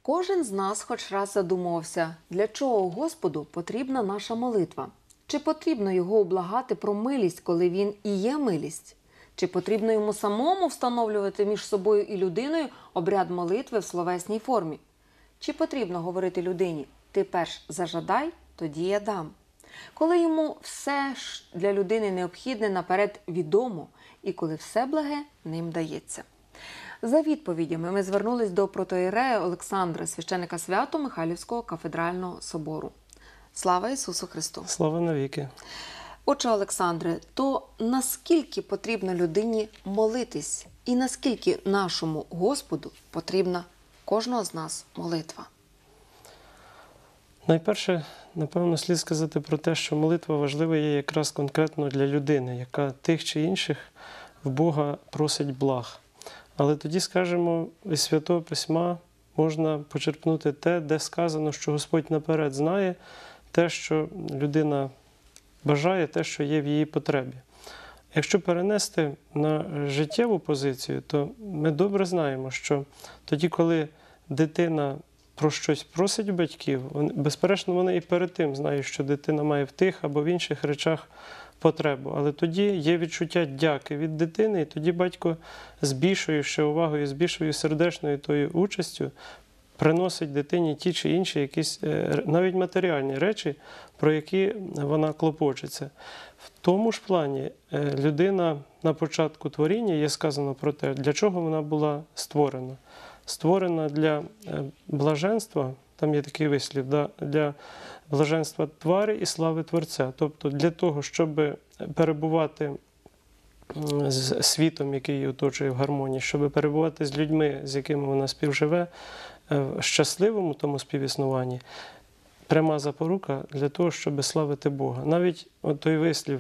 Кожен з нас хоч раз задумувався, для чого Господу потрібна наша молитва? Чи потрібно його облагати про милість, коли він і є милість? Чи потрібно йому самому встановлювати між собою і людиною обряд молитви в словесній формі? Чи потрібно говорити людині «ти перш зажадай, тоді я дам»? Коли йому все ж для людини необхідне наперед відомо, і коли все благе ним дається. За відповідями ми звернулись до протоієрея Олександра, священика Свято-Михайлівського кафедрального собору. Слава Ісусу Христу! Слава навіки! Отже, Олександре, то наскільки потрібно людині молитись? І наскільки нашому Господу потрібна кожного з нас молитва? Найперше, напевно, слід сказати про те, що молитва важлива є якраз конкретно для людини, яка тих чи інших в Бога просить благ. Але тоді, скажімо, із Святого Письма можна почерпнути те, де сказано, що Господь наперед знає те, що людина бажає, те, що є в її потребі. Якщо перенести на життєву позицію, то ми добре знаємо, що тоді, коли дитина про щось просить батьків, безперечно, вони і перед тим знають, що дитина має в тих або в інших речах потребу. Але тоді є відчуття дяки від дитини, і тоді батько з більшою ще увагою, з більшою сердечною тою участю приносить дитині ті чи інші якісь навіть матеріальні речі, про які вона клопочеться. В тому ж плані людина на початку творіння є сказано про те, для чого вона була створена. Створена для блаженства, там є такий вислів, для блаженства твари і слави Творця. Тобто для того, щоб перебувати з світом, який її оточує в гармонії, щоб перебувати з людьми, з якими вона співживе, в щасливому тому співіснуванні, пряма запорука для того, щоб славити Бога. Навіть от той вислів,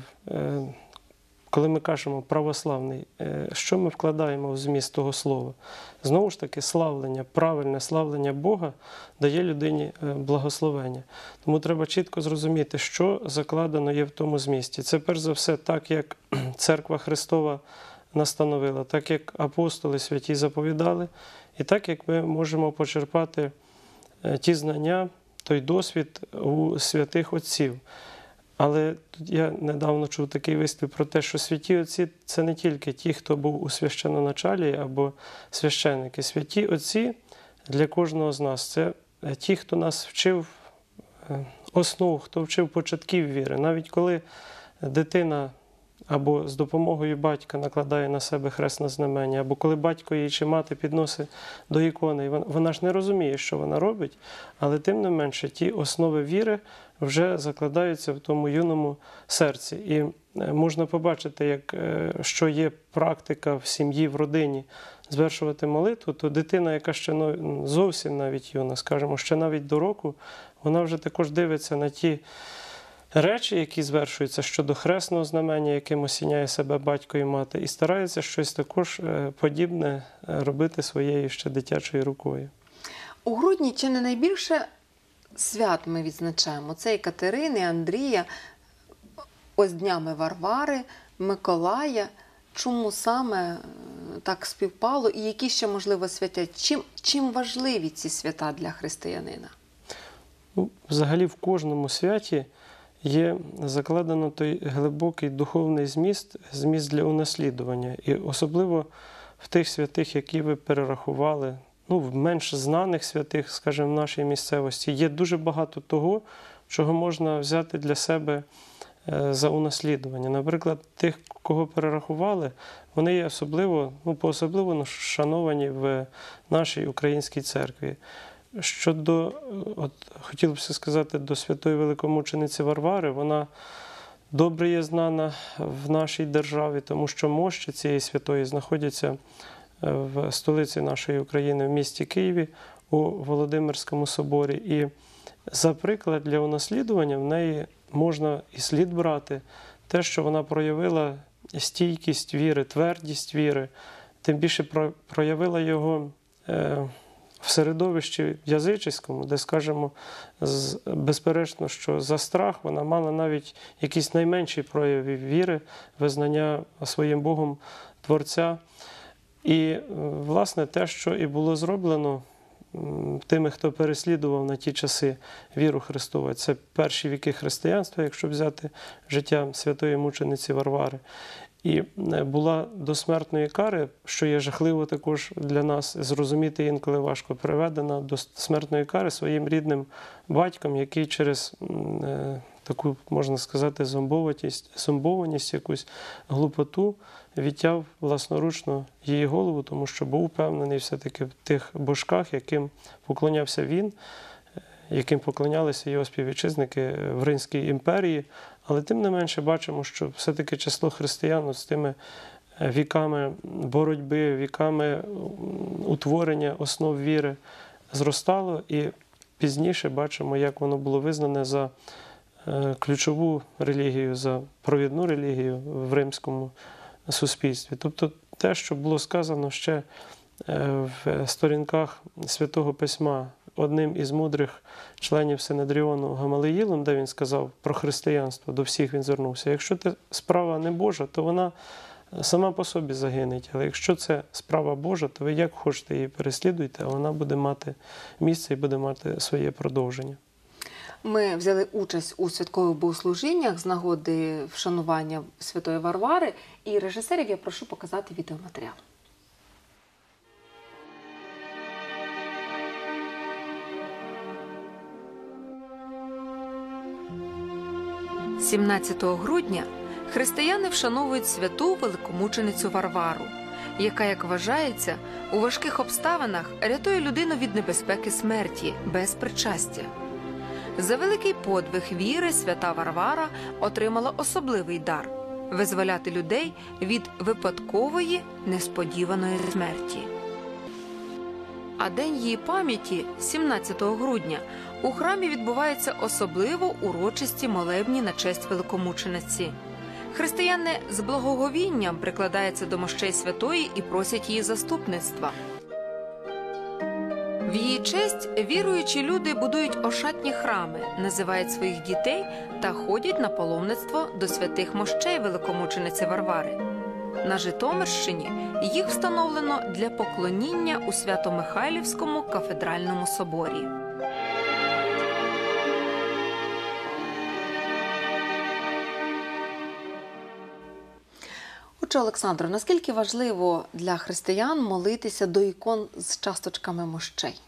коли ми кажемо православний, що ми вкладаємо в зміст того слова? Знову ж таки, славлення, правильне славлення Бога дає людині благословення. Тому треба чітко зрозуміти, що закладено є в тому змісті. Це, перш за все, так, як Церква Христова настановила, так, як апостоли святі заповідали, і так, як ми можемо почерпати ті знання, той досвід у святих отців. Але тут я недавно чув такий вислів про те, що святі отці – це не тільки ті, хто був у священоначалі або священники. Святі отці для кожного з нас – це ті, хто нас вчив основ, хто вчив початків віри. Навіть коли дитина або з допомогою батька накладає на себе хресне знамення, або коли батько її чи мати підносить до ікони, вона ж не розуміє, що вона робить, але тим не менше ті основи віри вже закладаються в тому юному серці. І можна побачити, що є практика в сім'ї, в родині звершувати молитву, то дитина, яка ще зовсім навіть юна, скажімо, ще навіть до року, вона вже також дивиться на ті речі, які звершуються щодо хресного знамення, яким осіняє себе батько і мати, і старається щось також подібне робити своєю ще дитячою рукою. У грудні чи не найбільше свят ми відзначаємо? Це і Катерини, і Андрія, ось днями Варвари, Миколая. Чому саме так співпало і які ще, можливо, святять? Чим важливі ці свята для християнина? Взагалі в кожному святі є закладено той глибокий духовний зміст для унаслідування. І особливо в тих святих, які ви перерахували, в менш знаних святих, скажімо, в нашій місцевості, є дуже багато того, чого можна взяти для себе за унаслідування. Наприклад, тих, кого перерахували, вони є по-особливо шановані в нашій українській церкві. Хотілося б сказати, до святої великомучениці Варвари, вона добре є знана в нашій державі, тому що мощі цієї святої знаходяться в столиці нашої України, в місті Києві, у Володимирському соборі. І за приклад для унаслідування в неї можна і слід брати те, що вона проявила стійкість віри, твердість віри, тим більше проявила його в середовищі язичницькому, де, скажімо, безперечно, що за страх вона мала навіть якісь найменші прояви віри, визнання своїм Богом Творця. І, власне, те, що і було зроблено тими, хто переслідував на ті часи віру Христову. Це перші віки християнства, якщо взяти життя святої мучениці Варвари. І була до смертної кари, що є жахливо також для нас, зрозуміти інколи важко, приведена до смертної кари своїм рідним батьком, який через таку, можна сказати, зомбованість, якусь глупоту відтяв власноручно її голову, тому що був впевнений все-таки в тих божках, яким поклонявся він, яким поклонялися його співвітчизники в Римській імперії. Але тим не менше бачимо, що все-таки число християн з тими віками боротьби, віками утворення основ віри зростало. І пізніше бачимо, як воно було визнане за ключову релігію, за провідну релігію в римському суспільстві. Тобто те, що було сказано ще в сторінках Святого Письма одним із мудрих членів Синедріону Гамалиїлом, де він сказав про християнство, до всіх він звернувся. Якщо це справа не Божа, то вона сама по собі загинеть. Але якщо це справа Божа, то ви як хочете її переслідуйте, а вона буде мати місце і буде мати своє продовження. Ми взяли участь у святкових богослужіннях з нагоди вшанування Святої Варвари, і режисерів я прошу показати відеоматеріал. 17 грудня християни вшановують святу великомученицю Варвару, яка, як вважається, у важких обставинах рятує людину від небезпеки смерті без причастя. За великий подвиг віри свята Варвара отримала особливий дар – визволяти людей від випадкової, несподіваної смерті. А день її пам'яті, 17 грудня, у храмі відбуваються особливо урочисті молебні на честь великомучениці. Християни з благоговінням прикладаються до мощей святої і просять її заступництва. В її честь віруючі люди будують ошатні храми, називають своїх дітей та ходять на паломництво до святих мощей великомучениці Варвари. На Житомирщині їх встановлено для поклоніння у Свято-Михайлівському кафедральному соборі. Отже, Олександро, наскільки важливо для християн молитися до ікон з часточками мощей?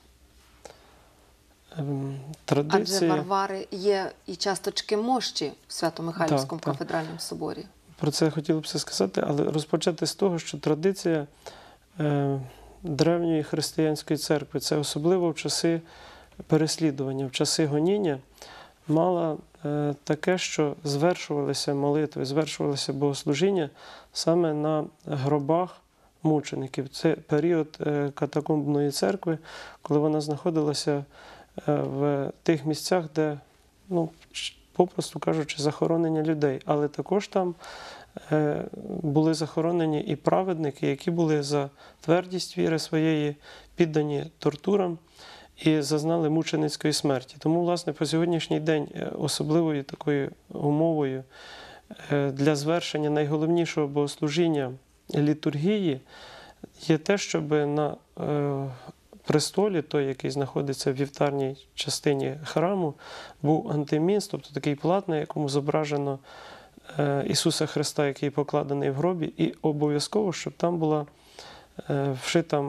Традиція... Адже Варвари є і часточки мощі в Свято-Михайлівському кафедральному соборі. Про це хотілося б сказати, але розпочати з того, що традиція древньої християнської церкви, це особливо в часи переслідування, в часи гоніння, мала таке, що звершувалися молитви, звершувалися богослужіння саме на гробах мучеників. Це період катакомбної церкви, коли вона знаходилася в тих місцях, де, попросту кажучи, захоронення людей. Але також там були захоронені і праведники, які були за твердість віри своєї піддані тортурам і зазнали мученицької смерті. Тому, власне, по сьогоднішній день особливою такою умовою для звершення найголовнішого богослужіння літургії є те, щоб на престолі, той, який знаходиться в вівтарній частині храму, був антимінс, тобто такий плат, на якому зображено Ісуса Христа, який покладений в гробі, і обов'язково, щоб там була вшита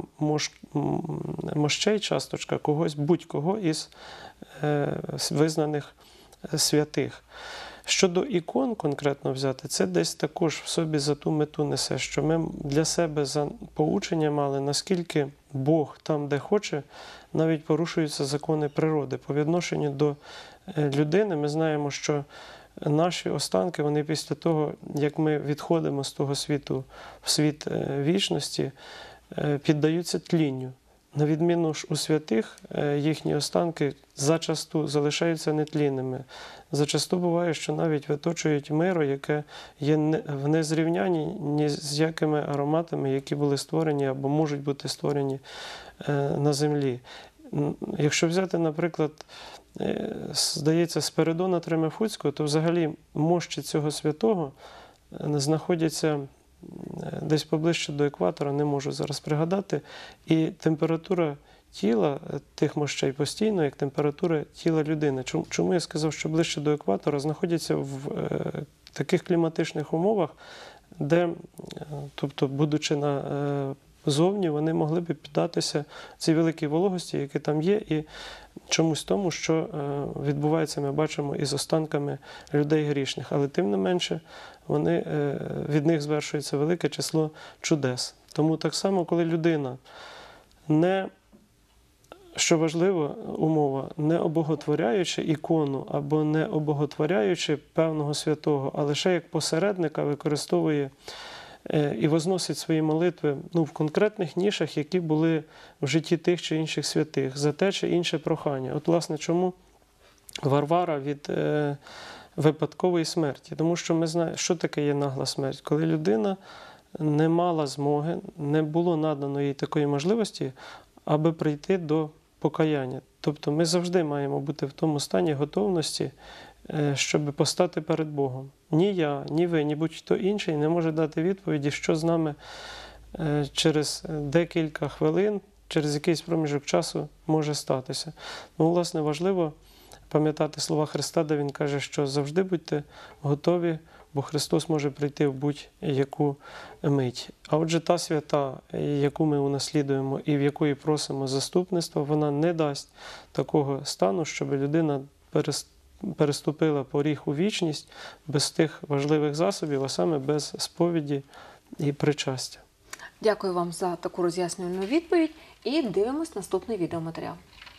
мощей часточка когось, будь-кого із визнаних святих. Щодо ікон конкретно взяти, це десь також в собі за ту мету несе, що ми для себе за поучення мали, наскільки Бог там, де хоче, навіть порушуються закони природи. По відношенню до людини ми знаємо, що наші останки, вони після того, як ми відходимо з того світу в світ вічності, піддаються тлінню. На відміну ж у святих, їхні останки зачасту залишаються нетлінними. Зачасту буває, що навіть виточують миро, яке є в незрівнянні ні з якими ароматами, які були створені або можуть бути створені на землі. Якщо взяти, наприклад, здається, Спиридона Тремефуцького, то взагалі мощі цього святого знаходяться десь поближче до екватора, не можу зараз пригадати, і температура тіла, тих мощей постійно, як температура тіла людини. Чому я сказав, що ближче до екватора знаходяться в таких кліматичних умовах, де, тобто, будучи зовні, вони могли б піддатися цій великій вологості, які там є, і чомусь тому, що відбувається, ми бачимо, із останками людей грішних. Але тим не менше, від них звершується велике число чудес. Тому так само, коли людина що важливо, умова, не обоготворяючи ікону або не обоготворяючи певного святого, а лише як посередника використовує і возносить свої молитви в конкретних нішах, які були в житті тих чи інших святих, за те чи інше прохання. От, власне, чому Варвара від випадкової смерті? Тому що ми знаємо, що таке є нагла смерть. Коли людина не мала змоги, не було надано їй такої можливості, аби прийти до покаяння. Тобто ми завжди маємо бути в тому стані готовності, щоб постати перед Богом. Ні я, ні ви, ні будь-хто інший не може дати відповіді, що з нами через декілька хвилин, через якийсь проміжок часу може статися. Власне, важливо пам'ятати слова Христа, де Він каже, що завжди будьте готові, бо Христос може прийти в будь-яку мить. А отже, та свята, яку ми унаслідуємо і в якої просимо заступництва, вона не дасть такого стану, щоб людина переступила поріг у вічність без тих важливих засобів, а саме без сповіді і причастя. Дякую вам за таку роз'яснювальну відповідь і дивимось наступний відеоматеріал.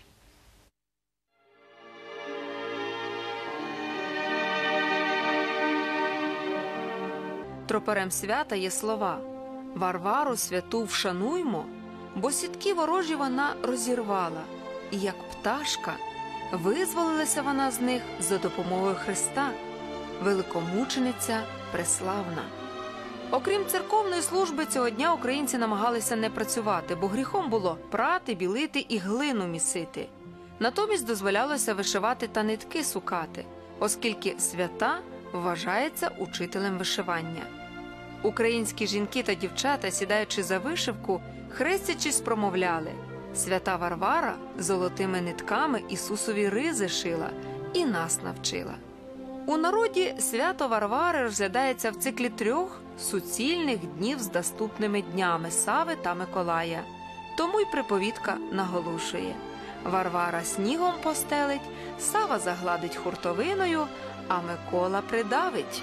Тропарем свята є слова «Варвару святу вшануймо, бо сітки ворожі вона розірвала, і як пташка визволилася вона з них за допомогою Христа, великомучениця преславна». Окрім церковної служби, цього дня українці намагалися не працювати, бо гріхом було прати, білити і глину місити. Натомість дозволялося вишивати та нитки сукати, оскільки свята вважається учителем вишивання. Українські жінки та дівчата, сідаючи за вишивку, хрестячись, промовляли: «Свята Варвара золотими нитками Ісусові ризи шила і нас навчила». У народі свято Варвари розглядається в циклі 3 суцільних днів з доступними днями Сави та Миколая. Тому й приповідка наголошує: Варвара снігом постелить, Сава загладить хуртовиною, а Микола придавить.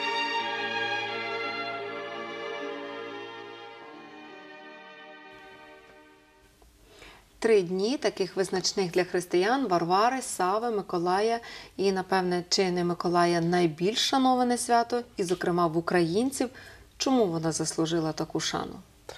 Три дні таких визначних для християн – Варвари, Сави, Миколая і, напевне, чи не Миколая найбільш шановане свято, і, зокрема, в українців. Чому вона заслужила таку шану?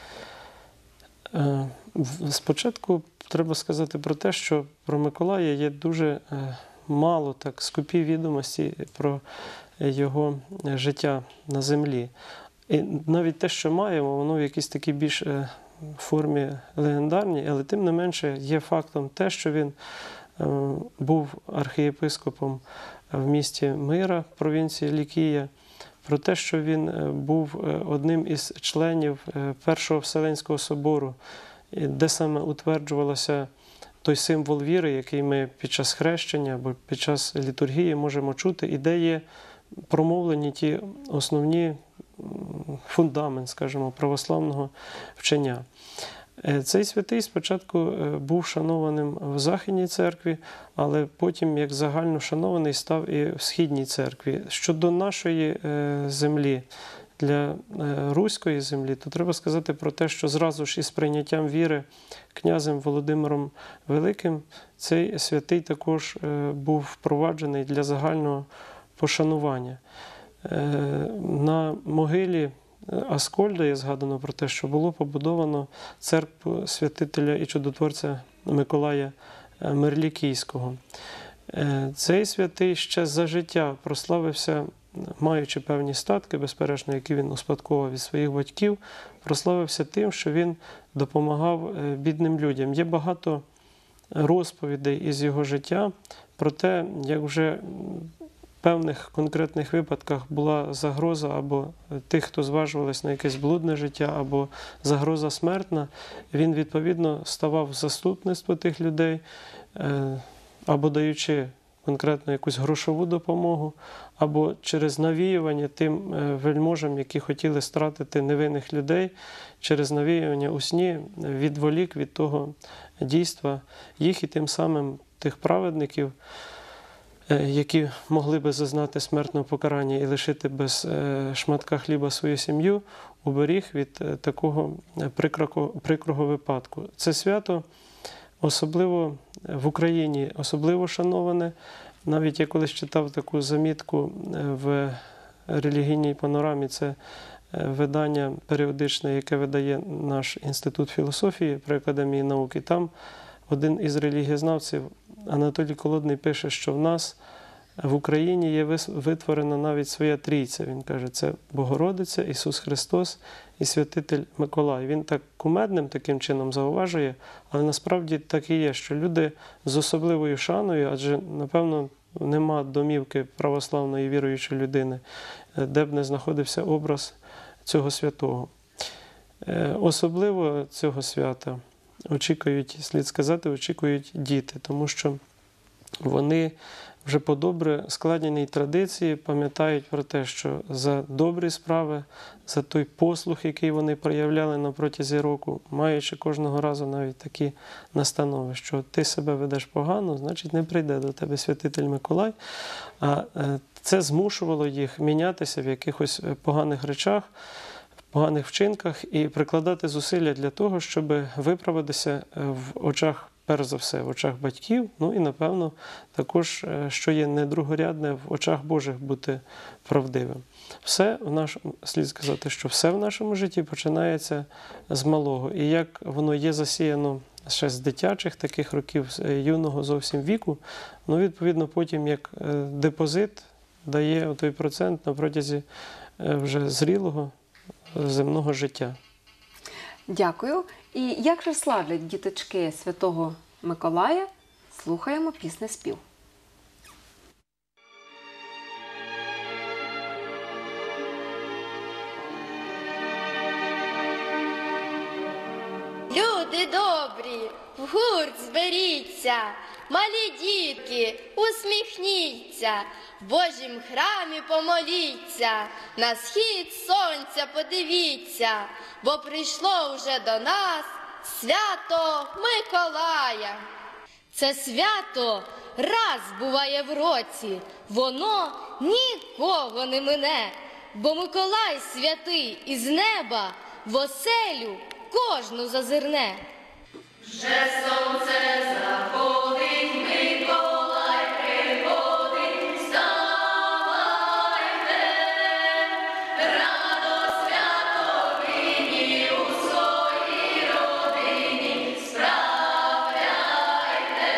Спочатку треба сказати про те, що про Миколая є дуже мало скупі відомості про його життя на землі. І навіть те, що маємо, воно в якійсь такій більш формі легендарній, але тим не менше є фактом те, що він був архієпископом в місті Мира, провінції Лікія, про те, що він був одним із членів Першого Вселенського собору, де саме утверджувався той символ віри, який ми під час хрещення або під час літургії можемо чути, і де є промовлені ті основні фундамент, скажімо, православного вчення. Цей святий спочатку був шанованим в Західній церкві, але потім, як загально шанований, став і в Східній церкві. Щодо нашої землі, для руської землі, то треба сказати про те, що зразу ж із прийняттям віри князем Володимиром Великим цей святий також був впроваджений для загального пошанування. На могилі Аскольда є згадано про те, що було побудовано церкву святителя і чудотворця Миколая Мирлікійського. Цей святий ще за життя прославився, маючи певні статки, безперечно, які він успадковував від своїх батьків, прославився тим, що він допомагав бідним людям. Є багато розповідей із його життя про те, як вже певних конкретних випадках була загроза або тих, хто зважувалися на якесь блудне життя, або загроза смертна, він відповідно ставав в заступництво тих людей, або даючи конкретно якусь грошову допомогу, або через навіювання тим вельможам, які хотіли стратити невинних людей, через навіювання у сні відволік від того дійства їх і тим самим тих праведників, які могли би зазнати смертного покарання і лишити без шматка хліба свою сім'ю, уберіг від такого прикрого випадку. Це свято особливо в Україні, особливо шановане. Навіть я колись читав таку замітку в релігійній панорамі, це видання періодичне, яке видає наш Інститут філософії при Академії наук. І там один із релігієзнавців, Анатолій Колодний, пише, що в нас в Україні є витворена навіть своя трійця. Він каже, це Богородиця, Ісус Христос і Святитель Миколай. Він так кумедним таким чином зауважує, але насправді так і є, що люди з особливою шаною, адже, напевно, нема домівки православної віруючої людини, де б не знаходився образ цього святого. Особливо цього свята очікують, слід сказати, очікують діти, тому що вони вже по добре складеній традиції пам'ятають про те, що за добрі справи, за той послух, який вони проявляли на протязі року, маючи кожного разу навіть такі настанови, що ти себе ведеш погано, значить не прийде до тебе Святитель Миколай. А це змушувало їх мінятися в якихось поганих речах, поганих вчинках і прикладати зусилля для того, щоб виправитися в очах, перш за все, в очах батьків, ну і, напевно, також, що є не другорядне, в очах Божих бути правдивим. Слід сказати, що все в нашому житті починається з малого. І як воно є засіяно ще з дитячих таких років, з юного зовсім віку, ну, відповідно, потім як депозит дає той процент на протязі вже зрілого земного життя. Дякую. І як же славлять діточки Святого Миколая? Слухаємо піснеспів. Люди добрі, в гурт зберіться, малі дітки, усміхніться, в Божім храмі помоліться, на схід сонця подивіться, бо прийшло вже до нас свято Миколая. Це свято раз буває в році, воно нікого не мине, бо Миколай святий із неба в оселю кожну зазирне. Вже сонце заходить, Миколай приходить, вставайте, радо свято нині у своїй родині, справляйте,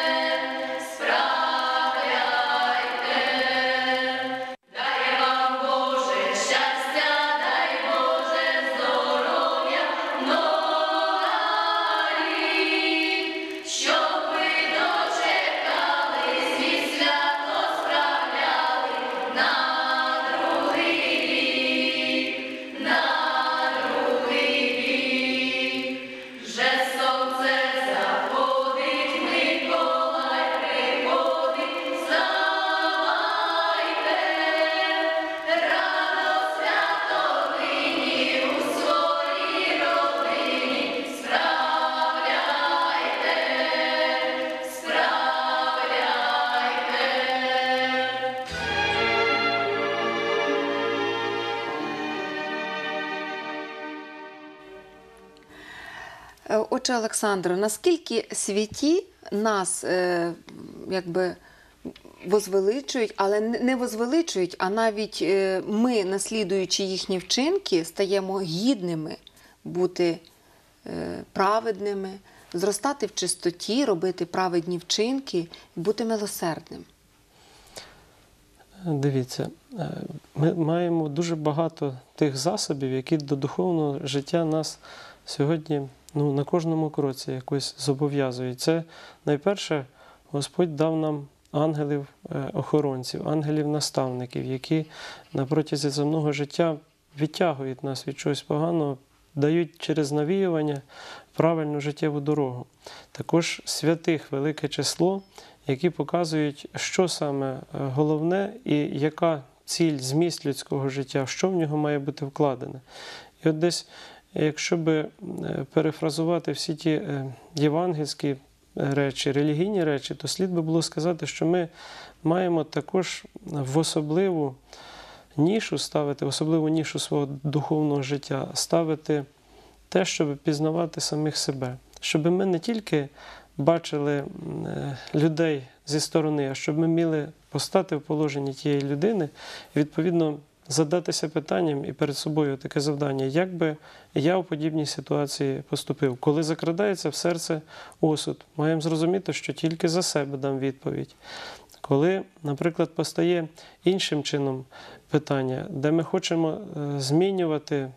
справляйте. Дай вам Боже щастя, дай Боже здоров'я, щоб ви дочекались і свято справляли на другий рік, на другий рік. Вже сонце заходить, Миколай приходить, вставайте, радо свято нині у своїй родині, справляйте, справляйте. Отже, Олександро, наскільки святі нас якби возвеличують, але не возвеличують, а навіть ми, наслідуючи їхні вчинки, стаємо гідними бути праведними, зростати в чистоті, робити праведні вчинки, бути милосердним. Дивіться, ми маємо дуже багато тих засобів, які до духовного життя нас сьогодні на кожному кроці якось зобов'язують. Це найперше, Господь дав нам ангелів-охоронців, ангелів-наставників, які на протязі земного життя відтягують нас від чогось поганого, дають через навіювання правильну життєву дорогу. Також святих велике число, які показують, що саме головне і яка ціль, зміст людського життя, що в нього має бути вкладене. І от десь, якщо би перефразувати всі ті євангельські речі, релігійні речі, то слід би було сказати, що ми маємо також в особливу нішу ставити, особливу нішу свого духовного життя, ставити те, щоб пізнавати самих себе. Щоб ми не тільки бачили людей зі сторони, а щоб ми вміли постати в положенні тієї людини і, відповідно, задатися питанням і перед собою таке завдання, як би я у подібній ситуації поступив. Коли закрадається в серце осуд, маємо зрозуміти, що тільки за себе дам відповідь. Коли, наприклад, постає іншим чином питання, де ми хочемо змінювати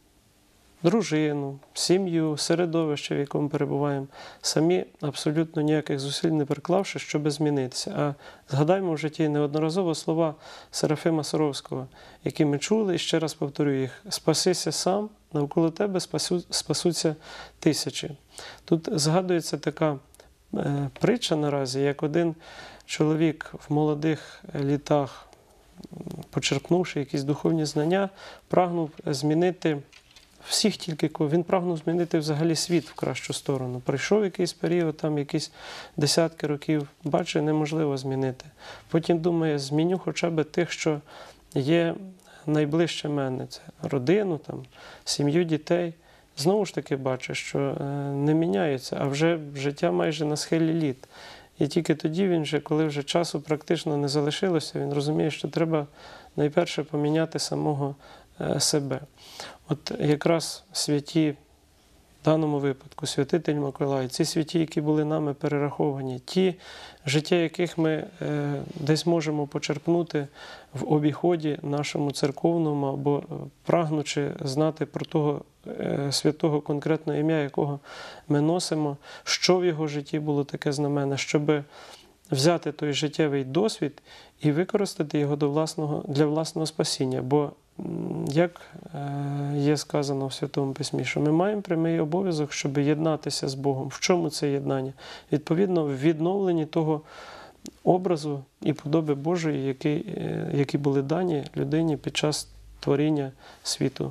дружину, сім'ю, середовище, в якому перебуваємо, самі абсолютно ніяких зусиль не приклавши, щоб змінитися. А згадаймо в житті неодноразово слова Серафима Саровського, які ми чули, і ще раз повторю їх: «Спасися сам, навколо тебе спасуться тисячі». Тут згадується така притча наразі, як один чоловік в молодих літах, почерпнувши якісь духовні знання, прагнув змінити всіх тільки кого. Він прагнув змінити взагалі світ в кращу сторону. Пройшов якийсь період, там якісь десятки років, бачить, неможливо змінити. Потім думає, зміню хоча б тих, що є найближче мене. Це родину, там, сім'ю, дітей. Знову ж таки бачить, що не міняється, а вже життя майже на схилі літ. І тільки тоді він вже, коли вже часу практично не залишилося, він розуміє, що треба найперше поміняти самого себе. От якраз святі, в даному випадку, святитель Миколай, ці святі, які були нами перераховані, ті, життя яких ми десь можемо почерпнути в обіході нашому церковному, або прагнучи знати про того святого конкретного ім'я, якого ми носимо, що в його житті було таке знаменне, щоб взяти той життєвий досвід і використати його для власного спасіння. Бо, як є сказано в Святому Письмі, що ми маємо прямий обов'язок, щоб єднатися з Богом. В чому це єднання? Відповідно, в відновленні того образу і подоби Божої, які були дані людині під час творіння світу.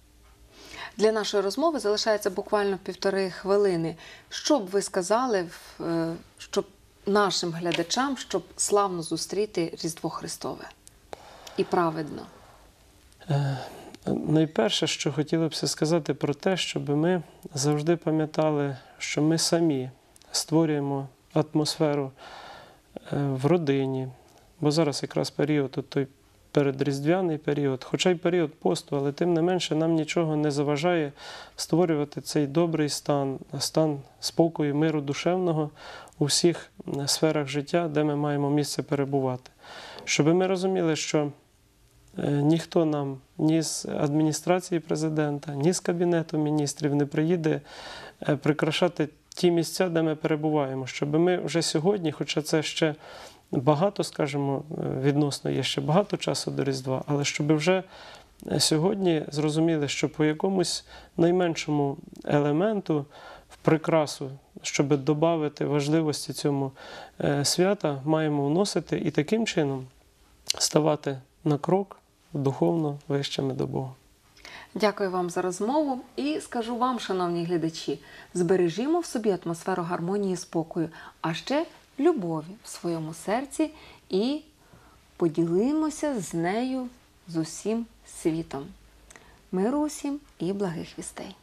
Для нашої розмови залишається буквально 1,5 хвилини. Що б ви сказали, щоб нашим глядачам, щоб славно зустріти Різдво Христове і праведно? Найперше, що хотілося б сказати про те, щоб ми завжди пам'ятали, що ми самі створюємо атмосферу в родині, бо зараз якраз період, той передріздвяний період, хоча й період посту, але тим не менше нам нічого не заважає створювати цей добрий стан спокою, миру душевного у всіх сферах життя, де ми маємо місце перебувати. Щоб ми розуміли, що ніхто нам ні з адміністрації президента, ні з Кабінету міністрів не приїде прикрашати ті місця, де ми перебуваємо. Щоб ми вже сьогодні, хоча це ще багато, скажімо, відносно є ще багато часу до Різдва, але щоб вже сьогодні зрозуміли, що по якомусь найменшому елементу в прикрасу, щоб додати важливості цьому свята, маємо вносити і таким чином ставати на крок духовно вищими до Бога. Дякую вам за розмову і скажу вам, шановні глядачі, збережімо в собі атмосферу гармонії і спокою, а ще любові в своєму серці і поділимося з нею з усім світом. Миру усім і благих вістей!